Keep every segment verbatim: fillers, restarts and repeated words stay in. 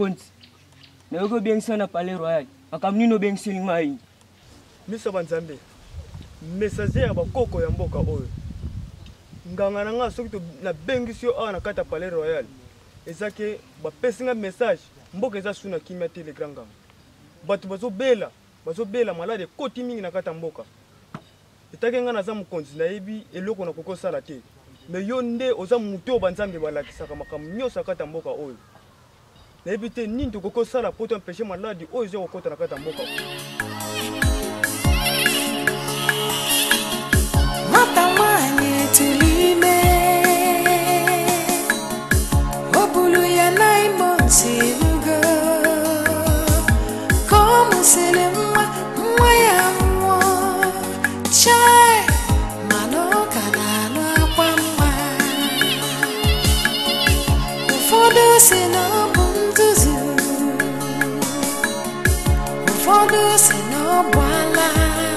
compte. Na yoko bien sana Palais Royal. Akamni no bien siling mai. Misa Banzambe. Messager ya bakoko ya mboka oyo. Nganga na nga soki to na bengisi yo awa na kata Palais Royal. Ezake ba pesinga message mboka eza suna kimia Telegram nganga. Batu bazo bela, bazo bela malade koti mingi na kata mboka. Etake nga na za mukonzi na yebi eloko na koko sala te. Me yo nde oza muto Banzambe balakisaka makambo nyonso kata mboka oyo. Na yebi te nini to koko sala poto empêcher malade oyo zo kokota na kata mboka. Matamanye tulime Obulu ya naimonsi ugo Como se le mwa mwa ya mwa Chai mano kanano kwa mwa Ufodo se no buntuzu Ufodo se no bwala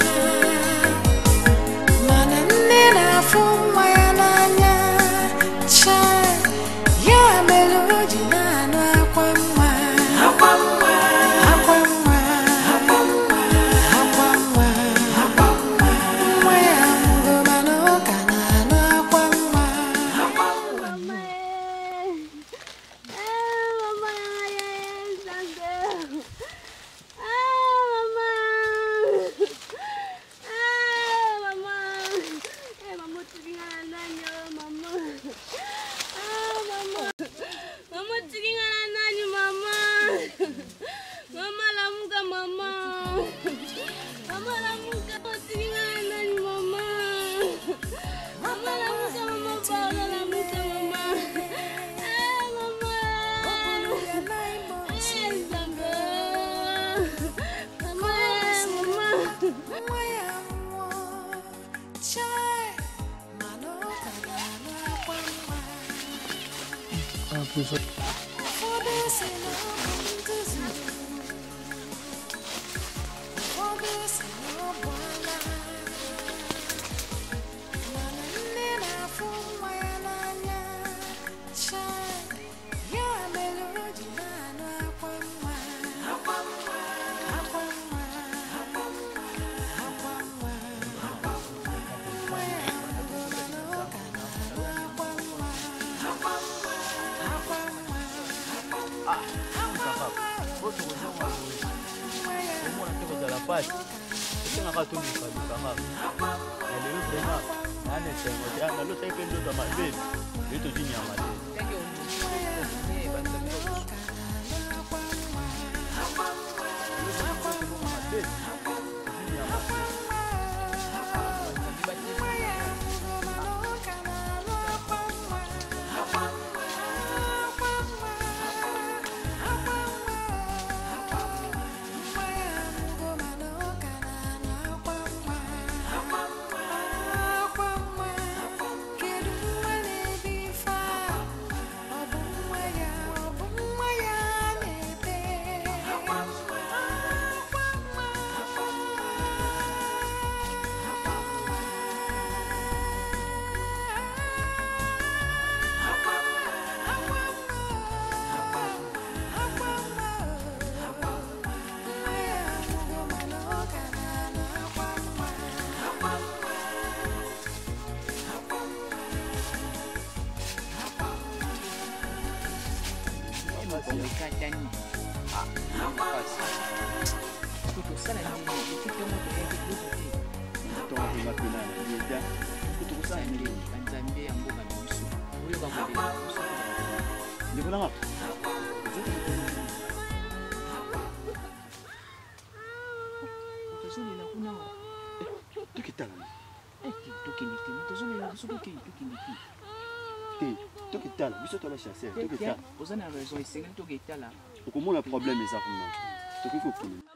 Vous avez raison, c'est un truc qui est là. Comment le problème est ça pour moi? C'est quoi pour nous?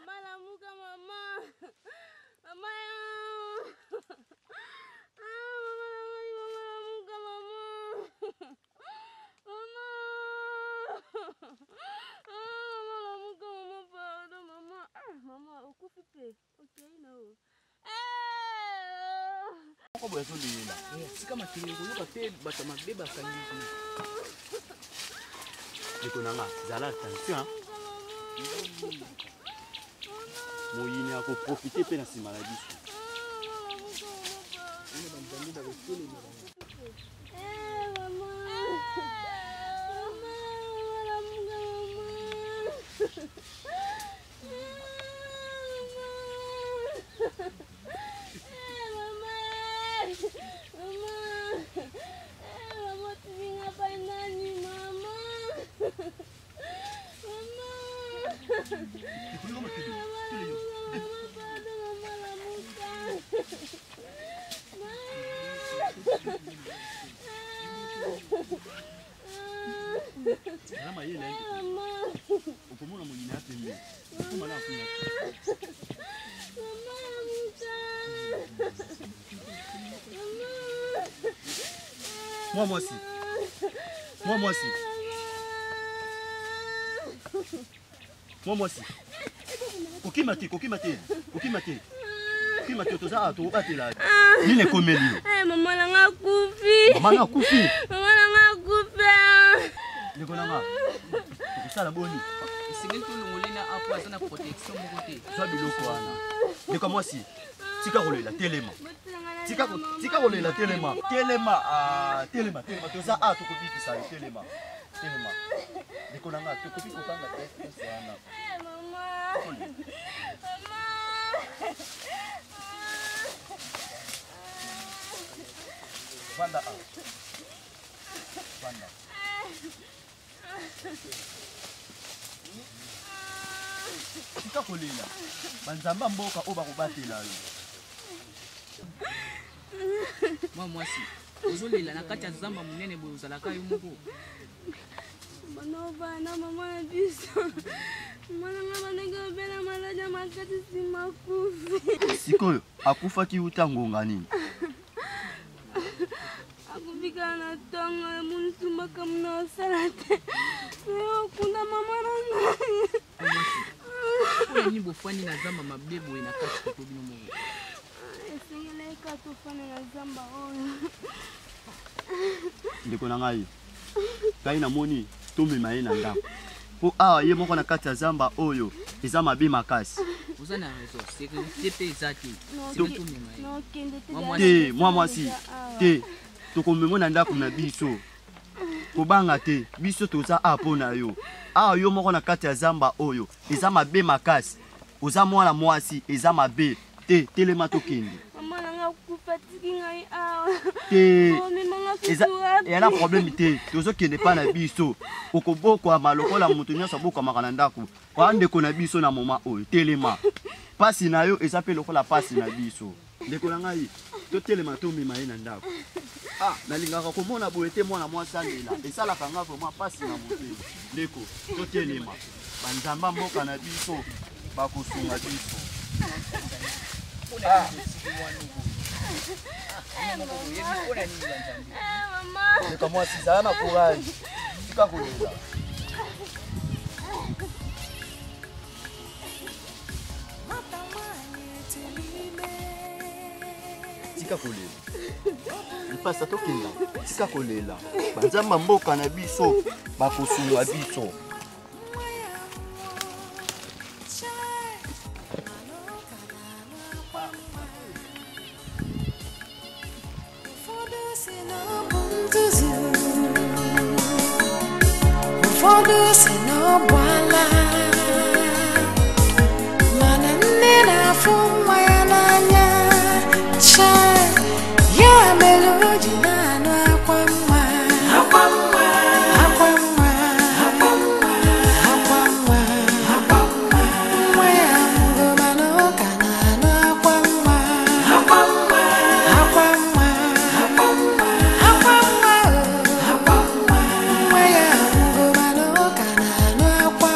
C'est comme un téléphone, tu peux battre ma bébé à Kangi. Et ton ama, Zala, attention. moyini akoprofite mpe na nsima na biso. Mama yeye ndio. Ukomona mwingine hapa mimi. Kama na kunya. Moi moi aussi. Moi moi aussi. Moi moi aussi. Kokimate, kokimate. Kokimate. Kokimate toza to batela. Nini komeli? Eh mama nanga kufi. Mama nanga kufi. Mama nanga kufi. Ndiko nanga. Sala boni. Isingi tulungulina hapo azana protection mokote. Soa biloko wana. Ndiko moi aussi. Tika kolela telema. Tika tika kolela telema. Telema ah telema telema toza a to kopikisa telema. Telema. Ndiko nanga to kopiko kanga test wana. Eh mama. Mama. Banda a. Banda. Tika kolela. Banzamba mboka oba kobatela yo. Mwa mwasi. Ozolela na kati ya zamba munene boyo ozalaka yo moko. Manova na mama na biso. Mwana ngaba nenge bela malaja makati simakufi. Sikoyo akufaki utangonga nini? Akufika na tonga muntu makamna salate. Yo kunda mama ranga. Kwa nini bofani na zamba mabebo ina kati kwa bino mo? Esengele ka tofana na zamba oyo. Ndiko na ngai. Kai na moni tomema ye na ndako. Po a ye moko na kati ya zamba oyo eza mabe makasi. Ozana raison, sécurité pe ezati. No kende te. Te moi mwasi. Te tokomema ndako na biso. Kobanga te biso toza apo na yo. A yo moko na kati ya zamba oyo eza mabe makasi. Oza mwana mwasi eza mabe. Te telema tokende. Mama nanga kufatiki ngai awa. Te Oh mama nga eza fitu. ya na problème te tozo kende pa na biso. Okoboko malokola mutu nyonso boko makana ndako. Kwa ndeko na biso na moma oyo telema. Pasi na yo eza pe lokola pasi na biso. Ndeko na ngai to telema to mema ye na ndako. Ah, nalingaka komona boye te mwana mwasi andela. Esalaka nga vraiment pasi na mutu. Ndeko to telema. Banzamba mboka na biso bakosunga biso. Ah. Eh mama. Ndeko mwasi sana courage. Tika kolela. Tika kolela. Ipasa tokenda. Tika kolela. Banzamba mboka na biso bakosunga biso. Fodo se no bwala mananena fumwa ya nanya cha ya melodi nano akwamwa akwamwa akwamwa akwamwa akwamwa akwamwa mwaya ngoma no kanano akwamwa akwamwa akwamwa akwamwa akwamwa akwamwa mwaya ngoma no kanano akwamwa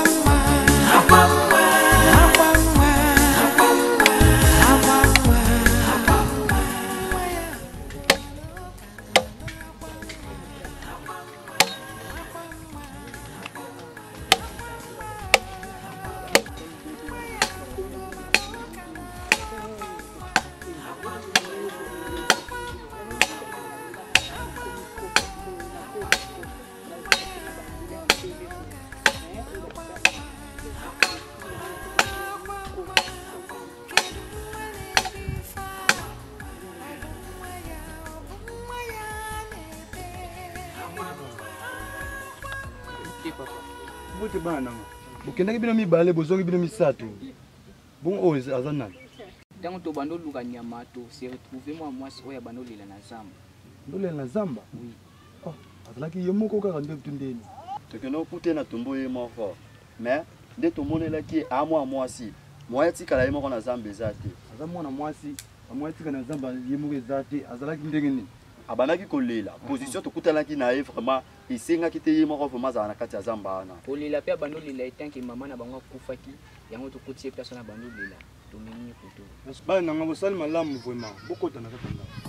pote bana. Bokendaki bino mibale bozongi bino misato. Bon o azanana. Ntango to bando luka nyama to se retrouver moi mwasi oya bando lela na zamba. Ndolela na zamba? Oui. Oh, azalaki ye moko kaka nde tundeni. Tokeno kute na tumbo ye moko. Mais nde tomonelaki a mwa mwasi. Moya tikala ye moko na zamba ezate. Aza mwana mwasi, amoya tika na zamba ye moko ezate, azalaki ndenge nini? Abanaki kolela. Position tokutalaki na ye vraiment esengaki te ye moko vraiment azala na kati ya zamba ana. Kolela pe bando lela etanke mama na bango kufaki yango to kotie personne na bando lela. Tomini koto. Bana nanga bosali malamu vraiment. Bokota na kati ndako.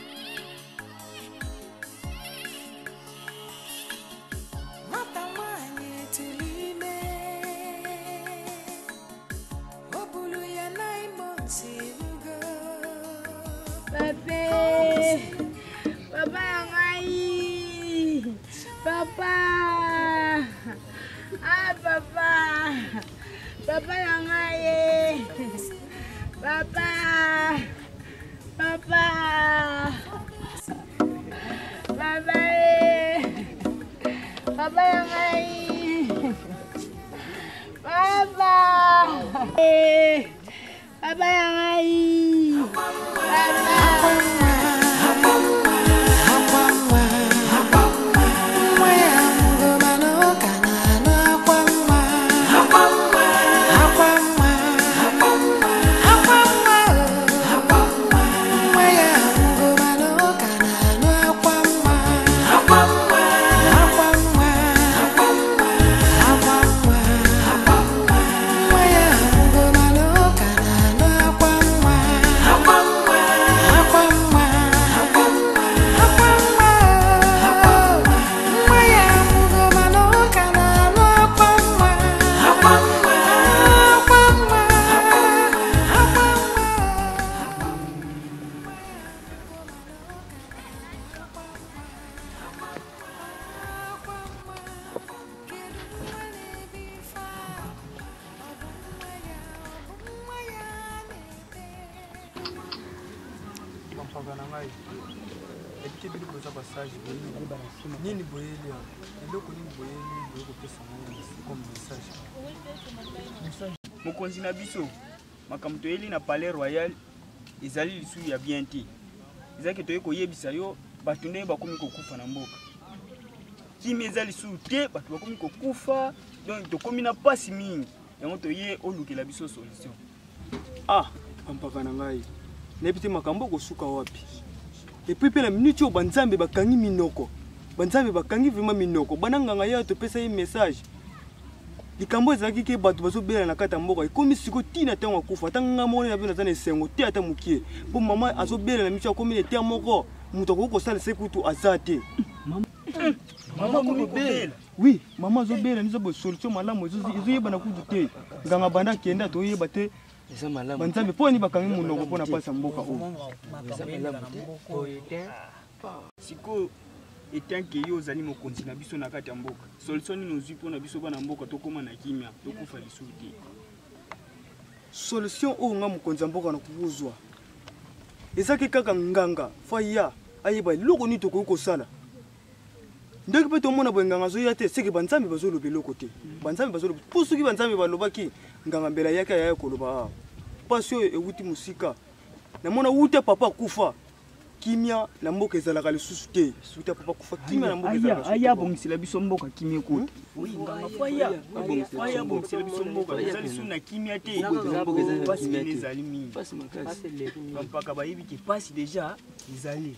Papa, ah papa, papa yangaye, papa, papa, papa, papa yangaye, papa, papa yangaye, papa. Nini boyeli eloko nini boyeli boyoko pesa comme message. Mokonzi na biso makambo toyeli na palais royal ezali lisu ya bien te. Ezaki toye koyebisa yo bato nde bakomi kokufa na mboka. Kimi ezali lisu te bato bakomi kokufa donc tokomi na pasi mingi. Yango toye olukela biso solution. Ah, pampaka na ngai. Nebite makambo kosuka wapi? Et puis pe la minute banzambe bakangi minoko. Banzambe bakangi vraiment minoko. Bananganga ya to pesa ye message. Likambo ezaki ke bato bazobela na kata mboka. Ikomi siko tina tango akufa. Tanga mona na bino zana sengo te ata mukie. Bo mama azobela na micho akomi ne te moko. Muto ko sala sekutu azate. Mama Mama ko bela. Oui, mama azobela nizo bo solution malamu ezo yeba na kudu te. Nganga banda kenda to yeba te. Banzambe poni bakangi munoko pona pasa mboka o. Siko etanke yo zali mokonzi na biso na kati ya mboka. Solution ni nozui pona biso bana mboka tokoma na kimia tokufa lisuti. Solution o nga mokonzi mboka na kubuzwa. Ezaki kaka nganga faya ayeba loko ni toko ko sala. Ndeki pe to mona bo nganga zo yate seki banzambe bazolo beloko te. Banzambe bazolo pusuki banzambe balobaki nganga mbela yake ya koloba. Pasio ewuti musika. Na mona wute papa kufa. Kimia na mboka ezalaka lisusu te. Wute papa kufa kimia na mboka ezalaka. Aya aya bongisela biso mboka kimia ko. Oui, nganga faya. Faya bongisela biso mboka. Ezali su na kimia te. Mboka ezali pasi ezali mingi. Pasi makasi. Mpaka bayibi ki pasi déjà ezali.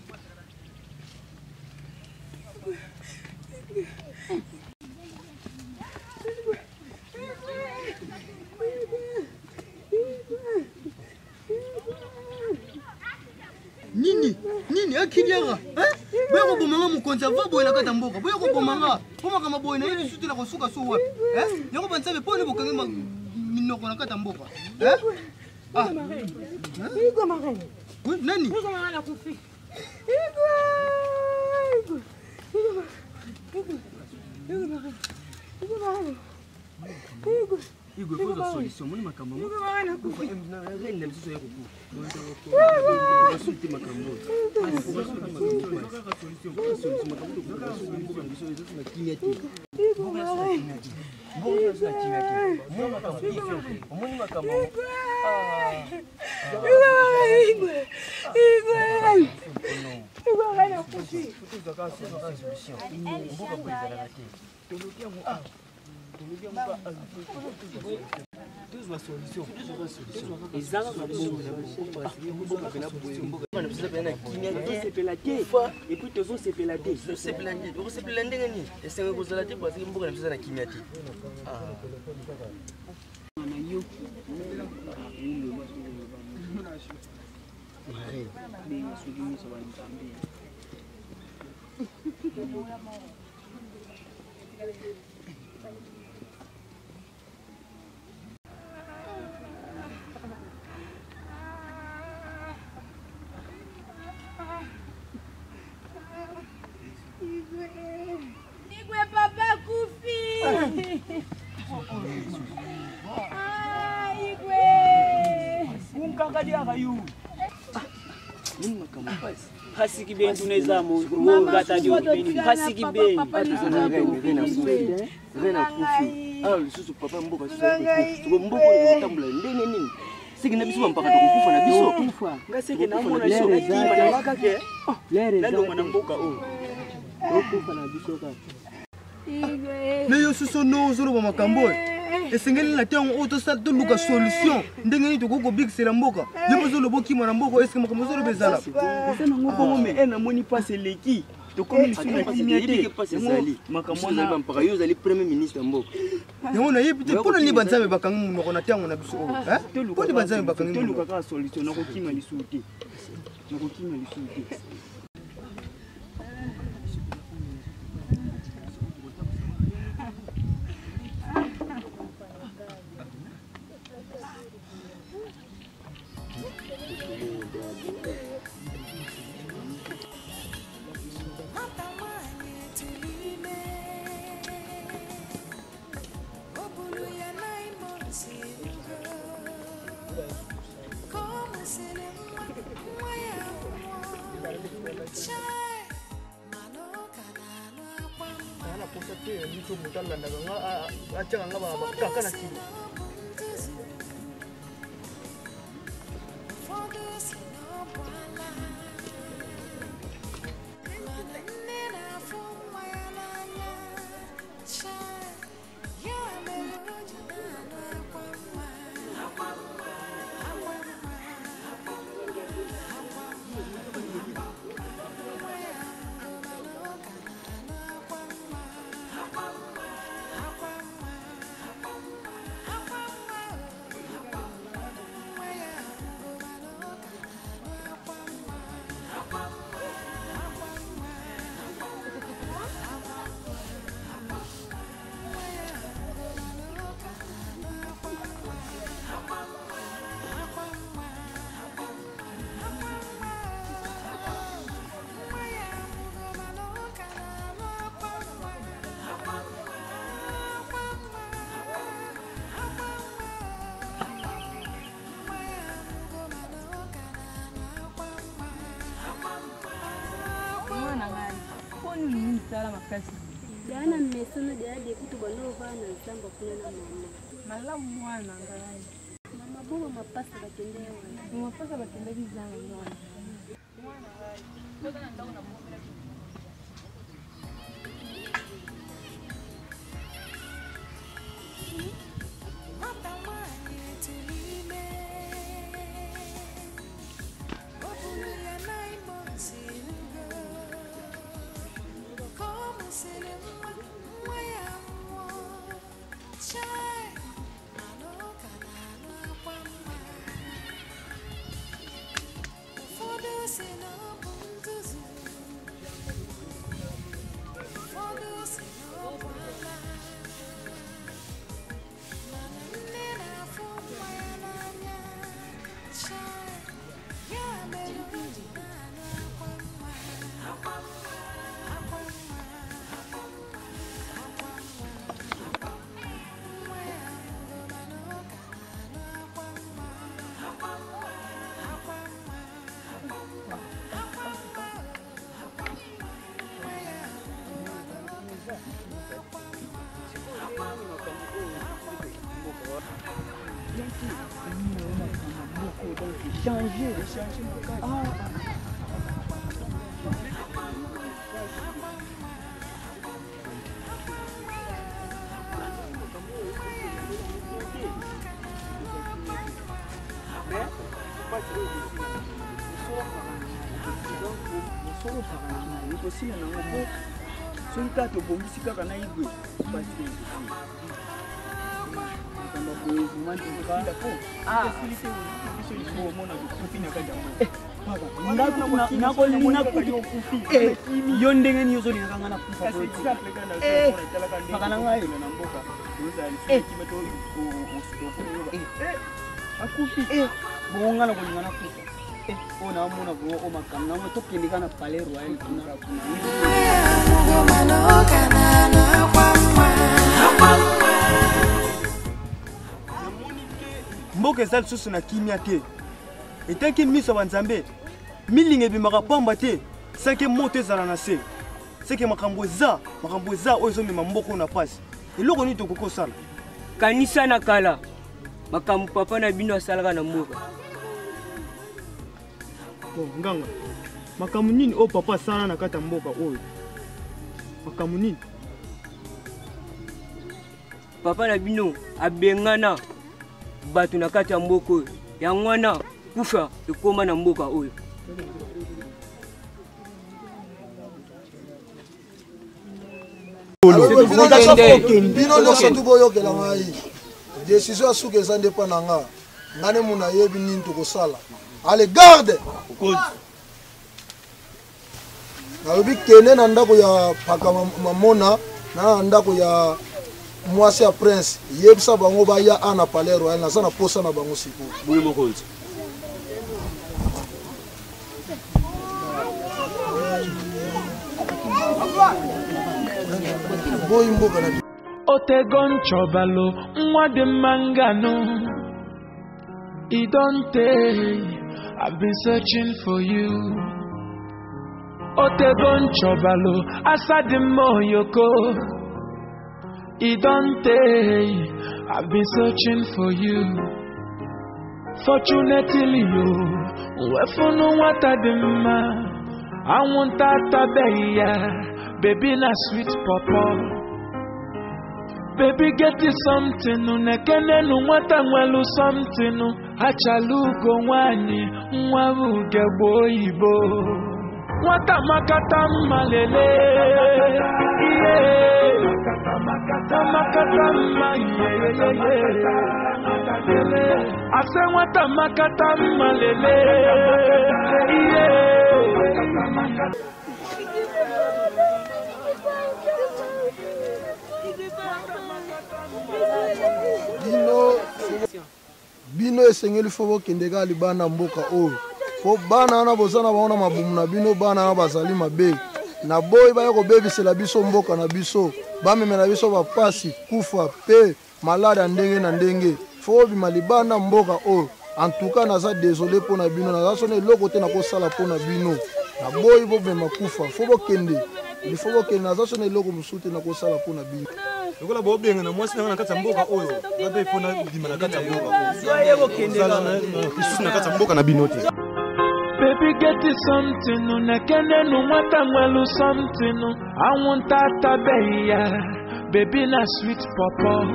Nini nini akinyara eh boya ko bomanga mukonza va boya na kata mboka boya ko bomanga poma kama boya na yini sutu na kosuka so wapi eh yako banzabe poni bokangi minoko na kata mboka eh ah Igo marene. Oui, nani Igo marene kufi. Igo Igo Igo Igo Igo marene. Igo marene. Igo Igo kwa solution moni makambo. Igo marene kufi. Na rende biso ya kuku. Igo marene. mboka sasa kimya kimya. Mwana kama hivyo. Mwana kama ah. Igwe. Igwe. Igwe kana kufi. Tuzo kasi kasi solution. Mboka bali za kati. Tulukia mu ah. Tulukia mu ba. Tuzo solution. Tuzo solution. Ezanga kwa bongo na bongo parce que mboka kana boye mboka. Bana pesa pena kimya kimya sepela te. Et puis tuzo sepela te. Sepela te. Tuzo sepela ndenge ni. Esenga kozala te parce que mboka na pesa na kimya te. Ah. Igwe papa kufi. Ah, Igwe. Unkakadia kayu. Nini makama pasi? Hasiki bentu neza mu ngata dio beni. Hasiki beni. Rena kufi. Ah, lisusu papa mboka sasa. Tuko mboka utambula ndenge nini? Siki na biso mpaka tukufa na biso. Kufa. Ngaseke na mona sho. Mana makake. Lere za. Lalo mwana mboka o. Kufa na biso ka. Igwe. Leyo suso no zoro ba makambo. Esengeli na tango auto sa to luka solution. Ndenge ni to koko big sela mboka. Yebo zo loboki mwana mboka eske makambo zoro bezala. Sana ngoko ngome ena moni passe leki. To komi lisu na kimia te. Makambo na mpaka yo zali premier ministre mboka. Yango na yebi te pona ni banzambe bakangi mu na tango na biso. Eh? Pona ni banzambe bakangi to luka ka solution na ko kima lisu te. Na ko kima lisu te. Itu bukan nanda nga aja nga ba kaka na kilo. Jana mmesema jadi kitu banova na nzamba kuna na mama. Mala mwana ngai. Mama bobo mapasa batendewa. Mapasa batendezi zangu mwana. Mwana ngai. Boda na ndao na mwana. échanger échanger makasi ah kosila nango po soki kaka tobongisi kaka na igwe basi yo ndenge nini ozolingaka nga na kufa makana ngai akufi bonga na kolinga na kufa o na mona go o makam na mo to kindika na pale royal kuna kuna mboka ezali susu na kimia te etaki miso banzambe milinga ebimaka pamba te seke moto ezala na se seke makambo eza makambo eza oyo ezomema mboka na pasi eloko nini tokoki kosala kanisa na kala makambo papa na bino asalaka na mboka bon nganga makambo nini oyo papa asala na kati ya mboka oyo makambo nini papa na bino abengana bato na kati ya mboka oyo yango wana kufa ekoma na mboka oyo bino nyonso tukoyokela ngai décision ya suki eza nde mpa na nga ngane muna yebi nini tokosala ale garde nalobi kende na ndako ya paka mamona na ndako ya mwasi ya prince yebisa bango baya ana palais royal naza na posa na bango siko boyi mokonzi boyi mboka na Otegon chobalo nwa de mangano Idonte I've been searching for you Otegon chobalo asadi moyoko Idonte I've been searching for you Fortunately you Wefunu watadima I want that beya Baby na sweet papa Baby get you something no nekene no nwata nwelu something no achalugo nwani nwaru gebo ibo nwata makata malele yeah makata makata makata malele ase nwata makata malele yeah makata bino bino esengeli fo bokende ka libanda mboka oyo po bana wana bozana baona mabumu na bino bana wana bazali mabe na boyi baya kobebisela biso mboka na biso bamemela biso bapasi kufa pe malade ya ndenge na ndenge fo bima libanda mboka oyo antuka naza désolé mpo na bino naza sona eloko te nakosala mpo na bino na boyi bobema kufa fo bokende ilifo bokende naza sona eloko mosusu te nakosala mpo na bino lokola bobenga na mwasi nanga na kati ya mboka oyo babe mpona bima na kati ya mboka lisusu na kati ya mboka na bino te Baby get you something no nekene no nwata nwelu something no I want that beya baby na sweet papa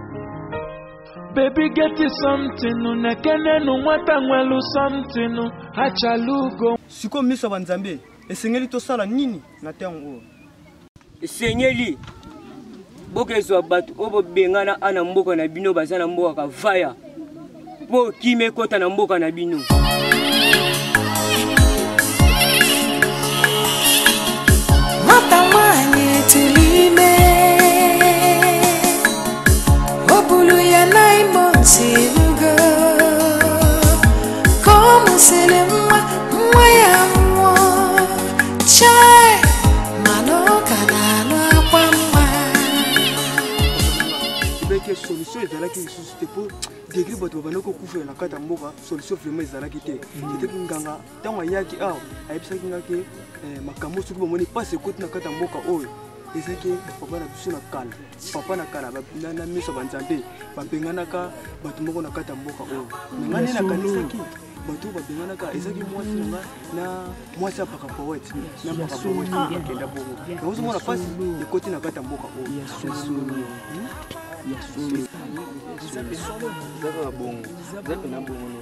Baby get you something no nekene no nwata nwelu something no achalugo siko miso banzambe esengeli tosala nini na tango oyo esengeli bokezwa bato obo bengana ana mboka na bino baza na mboka kavaya po kime kota na mboka na bino Matamanye tulime Obulu ya naimonsi ugo Como se le mwa mwa ya mwa Chai mano kanalo kwa mwa Ibeke solution ezalaki lisusu te po degri bato babanda kokufa na kati ya mboka solution vraiment ezalaki te eteki nganga ntango ayaki awa ayebisaki nga ke makambo soki bomoni mpasi ekoti na kati ya mboka oyo ezalaki papa na biso na kala papa na kala na miso banzambe babenganaka bato moko na kati ya mboka oyo nanga nde nakanisaki bato babenganaka ezaki mwasi na nga na mwasi apaka poete na mpaka poete bakenda bongo ozomona mpasi ekoti na kati ya mboka oyo ezaka bongo eza pena bongo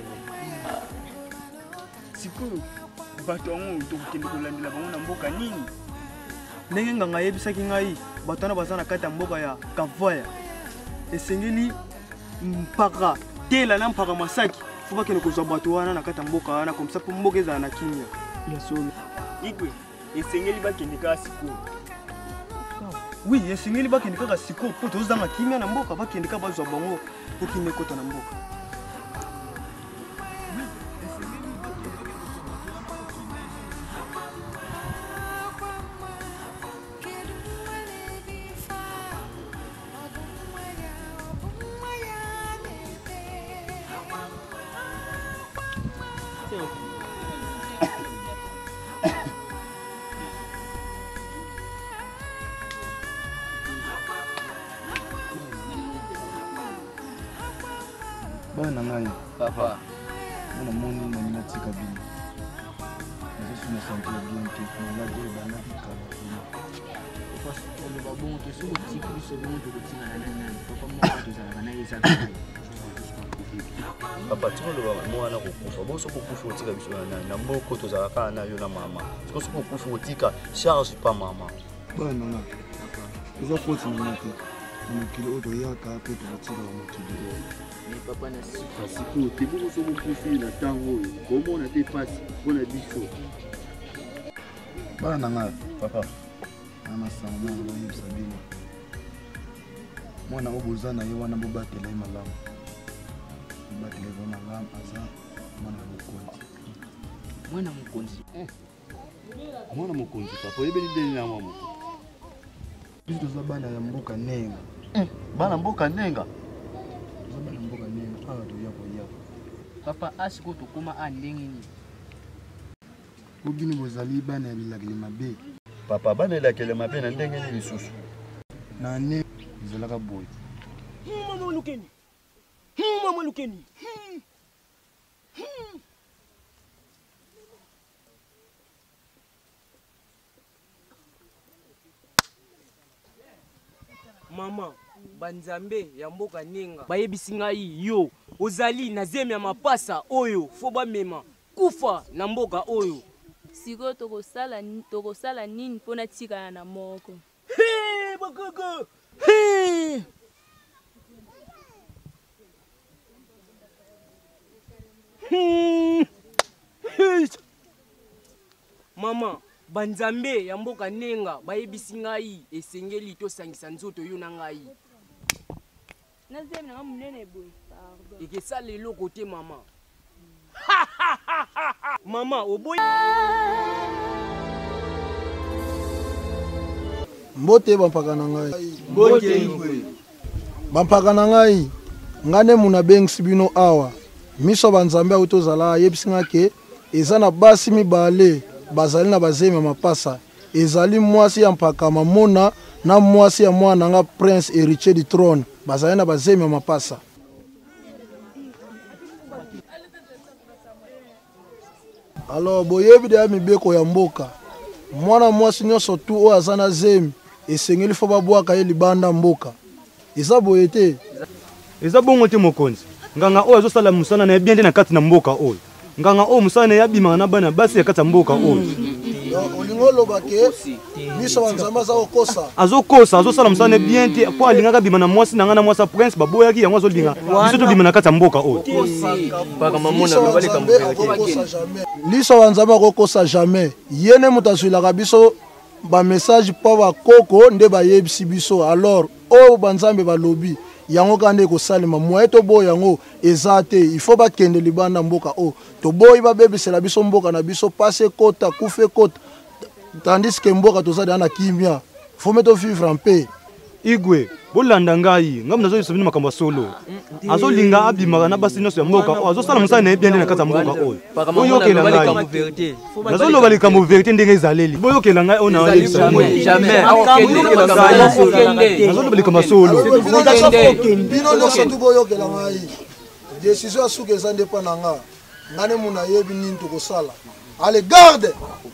sikoyo bato yango tokokende kolandela bango na mboka nini ndenge nganga ayebisaki ngai bato wana baza na kati ya mboka ya kavaya esengeli mpaka tela na mpaka masaki fo bakende kozwa bato wana na kati ya mboka wana komisa mpo mboka ezala na kimia ya solo igwe esengeli bakende kaka sikoyo wi esengeli bakende kaka sikoyo mpo tozanga kimia na mboka bakende kaka bazwa bango mpo kimia ekota na mboka bana ngai papa mona moni na mina tika bino nazo na santé bien te na la de bana kala parce que le babon te sous le tika biso bongo to tika na na papa mo to za na isa papa tiko lo mwana kokufa boso kokufa otika biso na na mboko tozalaka na yo na mama soso kokufa otika charge pas mama bana nga eza foti na nate mokili oyo toyaka mpe tokotika mokili oyo mais papa na sika sikoyo te boko so bokufi na ntango oyo komona te pasi mpona biso bana na nga papa ana sango mwana bayebisa bino mwana oyo boza na ye wana bobatela ye malamu bobatela ye malamu aza mwana mokonzi mwana mokonzi mwana mokonzi papa oyebeli ndeni na mwa mokonzi biso toza bana ya mboka nenga bana mboka nenga toza bana mboka nenga awa toya koya papa asiko tokoma a ndenge nini po bino bozali bana ya bilakeli mabe papa bana elakele mabe na ndenge nini lisusu na ne ezalaka boye mama lukeni mama lukeni mama banzambe ya mboka nenga bayebisi ngai yo ozali na zemi ya mapasa oyo fo bamema kufa na mboka oyo sikoyo tokosala tokosala nini mpona tikana na moko Hey bakoko hey mama banzambe ya mboka nenga bayebisi ngai esengeli tosangisa nzoto yo na ngai nazemi nanga monene boye pardon ekesala eloko te mama mama oboyi mbote bampaka na ngai bampaka na ngai nga nde muna bengisi bino awa miso banzambe ayo tozala ayebisi nga ke eza na basi mibale bazali na bazemi ya mapasa ezali mwasi ya mpaka mamona na mwasi ya mwana nga prince héritier du trône bazali na bazemi ya mapasa alors boyebi deya mibeko ya mboka mwana mwasi nyonso tu oyo aza na zemi esengeli fo babwaka ye libanda mboka eza boye te eza bongo te mokonzi nganga oyo azosala mosala na ye bien nde na kati na mboka oyo nganga oyo mosala na ye abimaka na bana basi ya kati ya mboka oyo olingi oloba ke miso banzambe aza kokosa azokosa azosala mosala na ye bien te mpo alingaka abima na mwasi na ngai na mwasi ya prince baboyaki yango azolinga biso tobima na kati ya mboka oyo liso banzambe akokosa jamais ye nde moto azwilaka biso bamessage mpo bakoko nde bayebisi biso alors oyo banzambe balobi yango kaka nde ekosalema moye toboya yango eza te ifo bakende libanda mboka oyo toboyi babebisela biso mboka na biso pasi ekota kufa ekota tandis ke mboka toza deya na kimia fome tovivre mpe igwe bolanda ngai ngai nazoyebisa bino makambo ya solo azolinga abimaka na basi nyonso ya mboka oyo azosala mosala na ye bien nde na kati ya mboka oyo boyokela ngai nazoloba likambo verité ndenge ezaleli boyokela ngai oyo nayebisa nazoloba likambo ya solo bino nyonso tu boyokela ngai desizio ya suka eza nde mpa na nga ngane muna yebi nini tokosala. Allez, garde.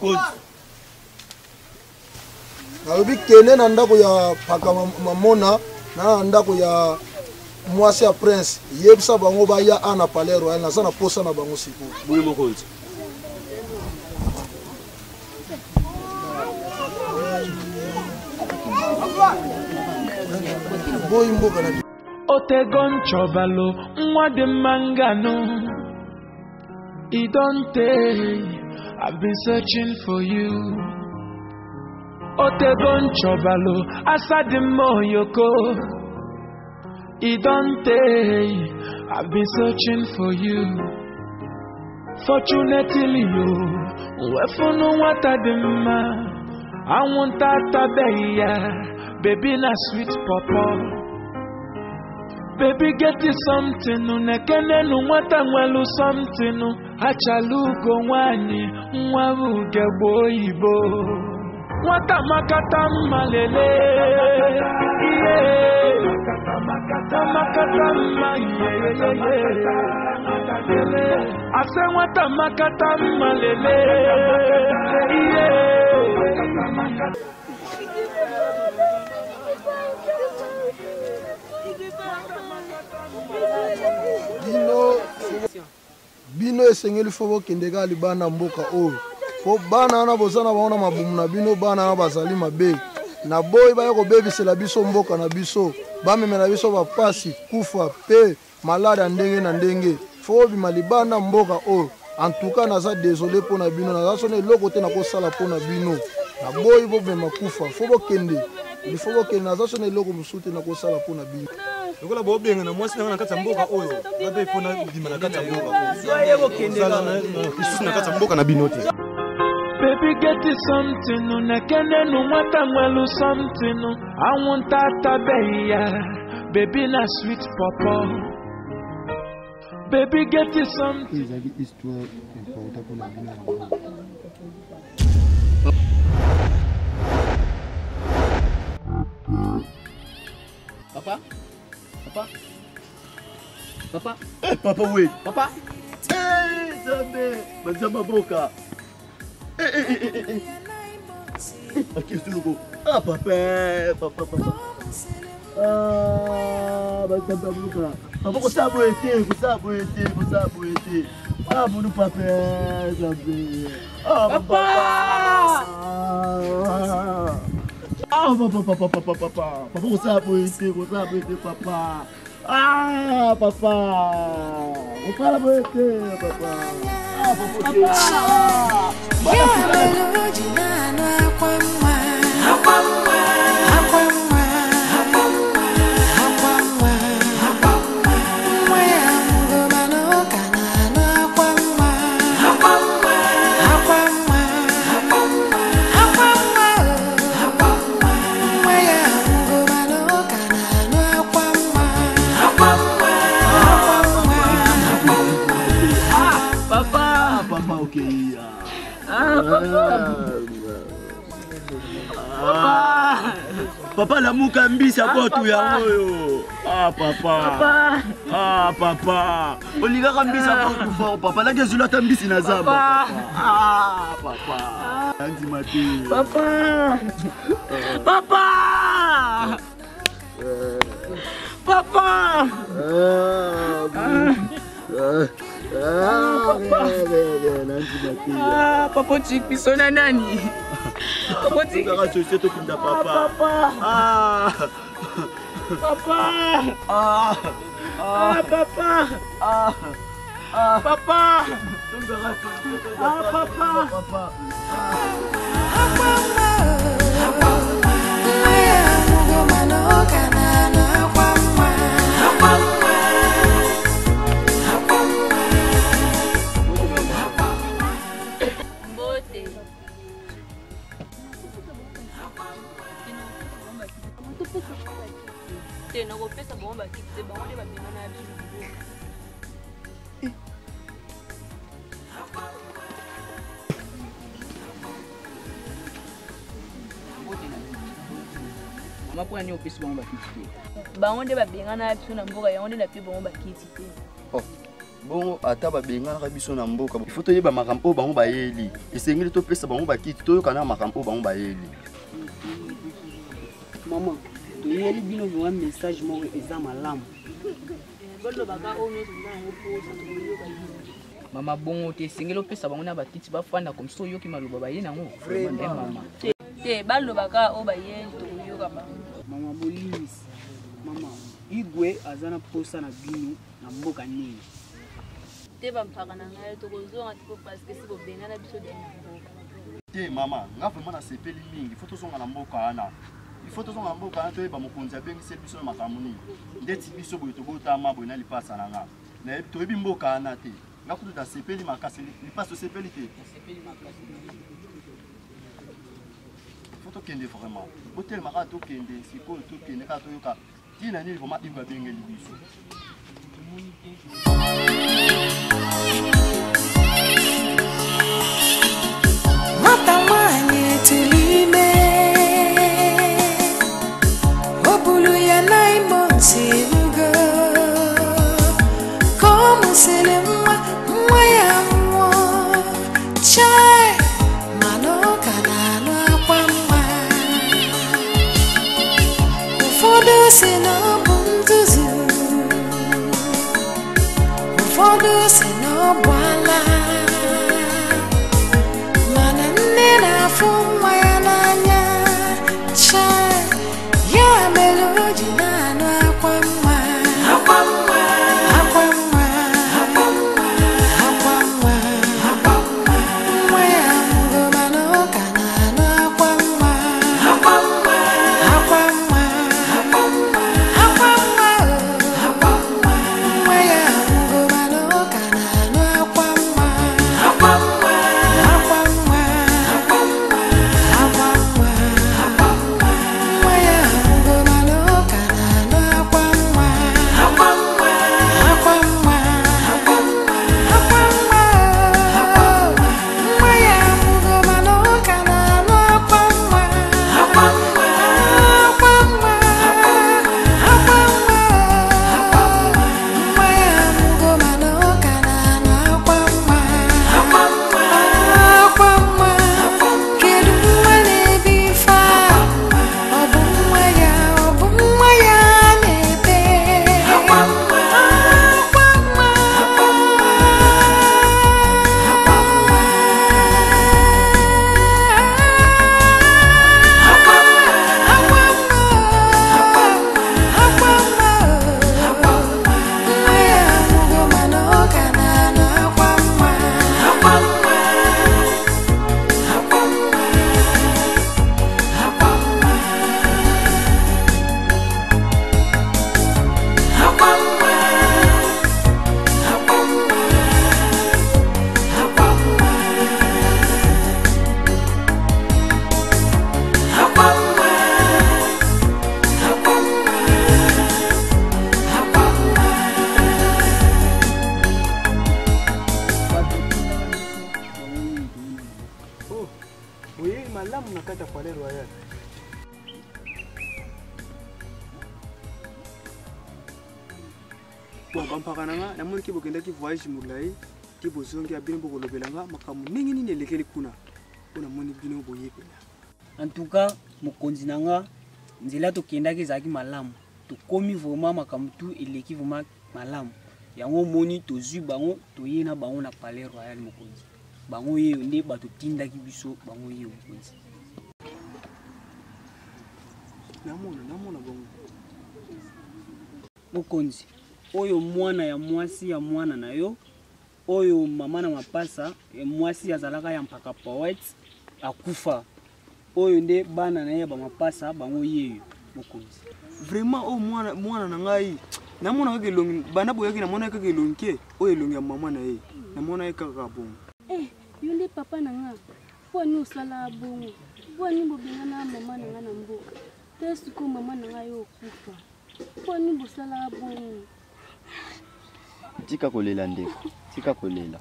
Nalobi kene na ndako ya paka mamona na ndako ya mwasi ya prince yebisa bango baya ana palais royal na sana posa na bango siku. Boye mokonzi. Boy mboka na Otegon chobalo nwa de mangano. It don't take. I've been searching for you. Otegon chobalo asadi moyoko. It don't take. I've been searching for you. Fortunately, you wefunu watadima. I want that baby, baby na sweet papa. Baby get you something, unekene nuwata mwelu something, hachalugo wani, mwaruge boibo. Wata makata malele, yeah. Makata makata ma, yeah, yeah, yeah. I say wata makata malele, yeah. Bino bino esengeli fobo kendeka libana mboka oyo po bana na bozana baona mabumu na bino bana na bazali mabe na boy ba yako bebisela biso mboka na biso bamemela biso bapasi kufa pe malade ndenge na ndenge fo bima libana mboka oyo en tout cas naza désolé pona bino naza sone eloko te na kosala pona bino na boy bo bema kufa fo bo kende il faut bo kende naza sone eloko musute na kosala pona bino. Lokola bobenga na mwasi na kati mboka oyo babe pona bima na kati mboka oyo soye bokendela isusu na kati mboka na bino te. Baby get you something, unekene numata mwelu something. I want that baby, baby na sweet papa. Baby get you something. Ezali histoire importante pour la vie. Papa? Papa? Papa? Eh, papa, oui. Papa? Eh, Zambé. Bazamba boka. Eh, eh, eh, eh, eh. Eh, qu'est-ce que tu Ah, papa, papa, papa. Ah, bazamba boka. Papa, ko sabo ete, ko sabo ete, ko sabo ete. Ah, mon papa, Zambé. Ah, papa. Ah, papa, papa, papa, papa. Papa, ko sabo ete, ko sabo ete, papa. Ah, papa. Ko sabo ete, papa. Ah, papa. Ah, papa la muka mbisa botu ya moyo. Ah papa. Papa. Ah papa. Oliga kambisa botu fort papa. La gezula tambisi na zamba. Ah papa. Anti mati. Papa. Papa. Papa. Ah, Ah, papa chik pisona nani? Papa chik. Kaka sose to pinda papa. Papa. Ah. Papa. Ah. Ah, papa. Ah. Ah. Papa. Ah, papa. Papa. Tena go pesa bomba kitse ba wale ba bina na biso. Mapwa ni opisi bomba kitse. Ba wonde ba binga na biso na mboka ya wonde na pe bomba kitse. Oh. bongo ata babenganaka biso na mboka ifo toyeba makambo oyo bango bayeli esengeli topesa bango bakiti toyokana makambo oyo bango bayeli. Mama, toyeli bino vonga message moko eza malamu. Mama bongo te esengeli opesa bango na batiti bafanda comme so yoki maloba baye nango. Vraiment mama. Te balobaka o bayeli tokoyoka bango. Mama Bolisi. Mama, Igwe azana posa na bino na mboka nini. Te bampaka na ngai tokozonga tipo parce que si bobengana biso de mboka. Te mama, nga vraiment na sepeli mingi, faut tozonga na mboka ana. Il faut tozonga na mboka ana toyeba mokonzi abengisi biso na makambo nini. Ndeti biso boye tobotama boye na lipasa na nga. Na toyebi mboka ana te. Nga kutu ta sepeli makasi lipasa sepeli te. Sepeli makasi. Faut tokende vraiment. Botel maka tokende, siko tokende ka toyoka. Tina nini vraiment iba bengeli biso. Matamanye tulime Obulu ya naimonsi ugo Como se le mwa mwa ya mwa Chai mano kanalo kwa mwa Ufodo se no buntuzu Ufodo se no bwala Bon, bampaka nanga namoni ke bokendaki voyage molai ti bozongi abino bokolobelanga makambo ndenge nini elekeli kuna mpo namoni bino boyebela. En tout cas, mokonzi nanga nzela tokendaki ezalaki malamu tokomi vraiment makambo tu eleki vraiment malamu yango moni tozwi bango toye na bango na palais royal mokonzi bango yeyo nde bato tindaki biso bango yeyo mokonzi. Namona namona bango mokonzi oyo mwana ya mwasi ya mwana na yo oyo mama na mapasa ya mwasi azalaka ya mpaka poète akufa oyo nde bana na ye ba mapasa bango yeyo mokonzi. Vraiment o mwana mwana na ngai namona kaka elongi bana boyaki namona kaka elongi oyo elongi ya mama na ye namona ye kaka bongo. Eh yo nde papa na nga po ni osala bongo po ni bobengana mama na nga na mboka te siko mama na nga yo okufa po ni bosala bongo. Tika kolela ndeko, tika kolela.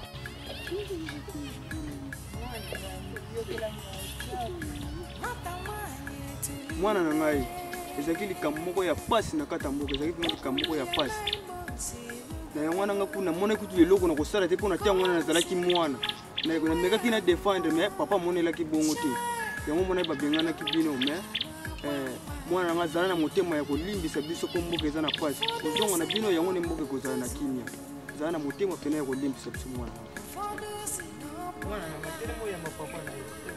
Mwana na ngai ezaki likambo moko ya pasi na kata mboka ezaki likambo moko ya pasi. na mwana nga kuna mona kutu leloko na kosala te pona tia mwana nazalaki mwana na na meka kina défendre mais papa monela ki bongo te yango mona ba bengana ki bino mais eh mwana nga zala na motema ya kolimbisa biso ko mboka eza na pasi ozongo na bino yango ne mboka kozala na kimia zala na motema pena ya kolimbisa biso mwana mwana na matemo ya mapapa na